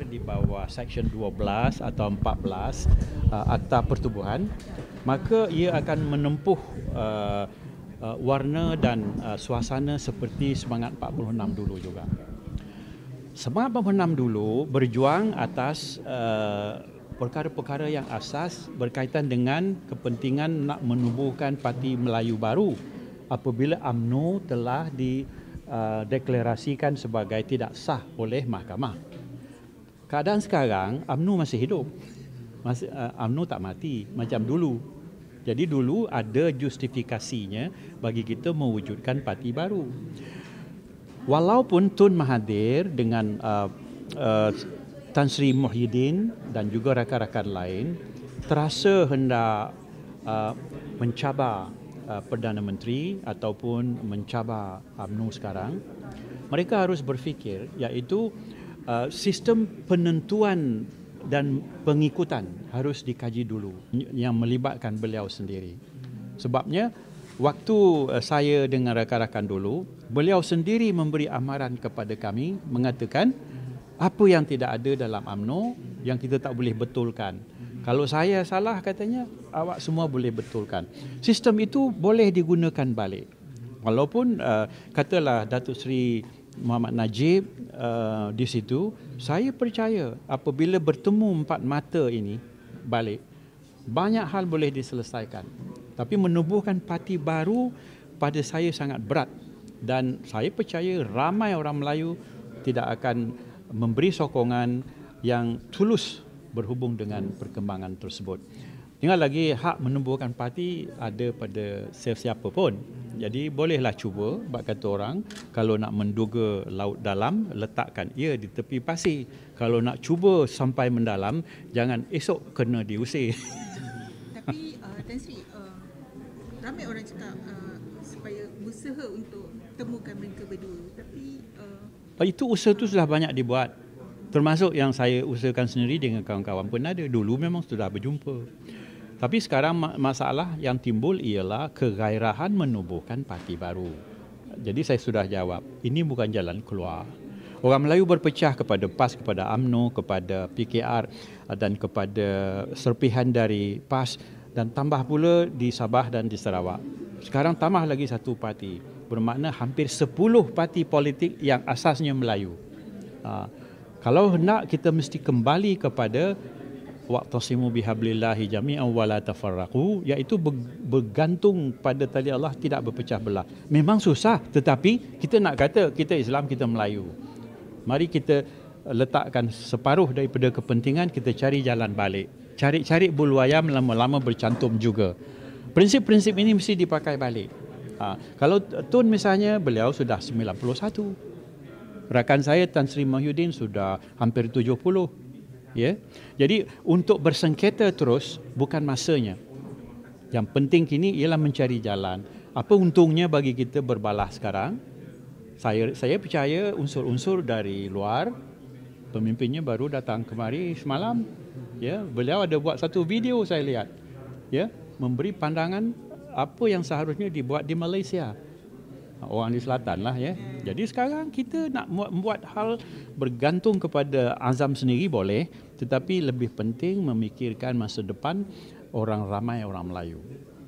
di bawah Seksyen 12 atau 14 Akta Pertubuhan, maka ia akan menempuh warna dan suasana seperti Semangat 46 dulu juga. Semangat 46 dulu berjuang atas perkara-perkara yang asas berkaitan dengan kepentingan nak menubuhkan Parti Melayu baru apabila UMNO telah dideklarasikan sebagai tidak sah oleh mahkamah. Keadaan sekarang, UMNO masih hidup. UMNO tak mati macam dulu. Jadi dulu ada justifikasinya bagi kita mewujudkan parti baru. Walaupun Tun Mahathir dengan Tan Sri Muhyiddin dan juga rakan-rakan lain terasa hendak mencabar Perdana Menteri ataupun mencabar UMNO sekarang, mereka harus berfikir iaitu sistem penentuan dan pengikutan harus dikaji dulu yang melibatkan beliau sendiri. Sebabnya waktu saya dengan rakan-rakan dulu, beliau sendiri memberi amaran kepada kami mengatakan apa yang tidak ada dalam UMNO yang kita tak boleh betulkan. Kalau saya salah katanya, awak semua boleh betulkan. Sistem itu boleh digunakan balik. Walaupun katalah Datuk Seri Muhammad Najib di situ, saya percaya apabila bertemu empat mata ini balik, banyak hal boleh diselesaikan. Tapi menubuhkan parti baru pada saya sangat berat. Dan saya percaya ramai orang Melayu tidak akan memberi sokongan yang tulus berhubung dengan perkembangan tersebut. Tinggal lagi hak menubuhkan parti ada pada sesiapa pun. Jadi bolehlah cuba, bak kata orang, kalau nak menduga laut dalam, letakkan ia di tepi pasir. Kalau nak cuba sampai mendalam, jangan esok kena diusir. Tapi Tan Sri, ramai orang cakap supaya berusaha untuk temukan mereka berdua. Tapi itu usaha tu sudah banyak dibuat. Termasuk yang saya usahakan sendiri dengan kawan-kawan pun ada. Dulu memang sudah berjumpa. Tapi sekarang masalah yang timbul ialah kegairahan menubuhkan parti baru. Jadi saya sudah jawab, ini bukan jalan keluar. Orang Melayu berpecah kepada PAS, kepada UMNO, kepada PKR dan kepada serpihan dari PAS dan tambah pula di Sabah dan di Sarawak. Sekarang tambah lagi satu parti. Bermakna hampir 10 parti politik yang asasnya Melayu. Kalau hendak kita mesti kembali kepada wa'tasimu bihablillahi jami'an wa la tafarraqu, iaitu bergantung pada tali Allah, tidak berpecah belah. Memang susah, tetapi kita nak kata kita Islam, kita Melayu. Mari kita letakkan separuh daripada kepentingan, kita cari jalan balik. Cari bulu ayam lama-lama bercantum juga. Prinsip-prinsip ini mesti dipakai balik. Kalau Tun misalnya, beliau sudah 91. Rakan saya Tan Sri Muhyiddin sudah hampir 70. Ya. Jadi untuk bersengketa terus bukan masanya. Yang penting kini ialah mencari jalan. Apa untungnya bagi kita berbalah sekarang? Saya percaya unsur-unsur dari luar, pemimpinnya baru datang kemari semalam. Ya, beliau ada buat satu video saya lihat. Ya, memberi pandangan apa yang seharusnya dibuat di Malaysia. Orang di selatan lah ya. Jadi sekarang kita nak membuat hal bergantung kepada azam sendiri boleh, tetapi lebih penting memikirkan masa depan orang ramai, orang Melayu.